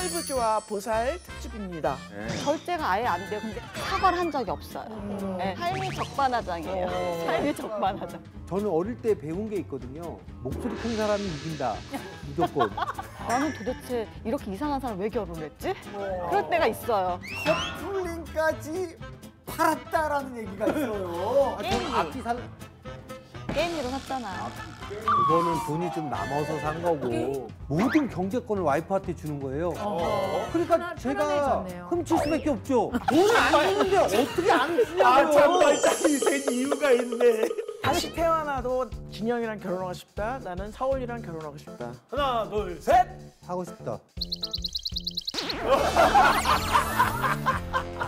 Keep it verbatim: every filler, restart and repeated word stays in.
할부지와 보살 특집입니다. 결제가 아예 안 돼요. 근데 사과를 한 적이 없어요. 네, 삶이 적반하장이에요. 삶이 적반하장. 저는 어릴 때 배운 게 있거든요. 목소리 큰 사람이 이긴다. 무조건. 나는 도대체 이렇게 이상한 사람 왜 결혼했지? 그럴 때가 있어요. 커플링까지 팔았다라는 얘기가 있어요. 아, 저는 앞뒤 살 게임기로 샀잖아. 그거는 돈이 좀 남아서 산 거고 모든 경제권을 와이프한테 주는 거예요. 그러니까 편안- 제가 편안해졌네요. 훔칠 수밖에 없죠. 돈을 안 주는데 어떻게 안 주냐고요. 아, 참말장이 된 이유가 있네. 다시 태어나도 진영이랑 결혼하고 싶다. 나는 사월이랑 결혼하고 싶다. 하나, 둘, 셋. 하고 싶다.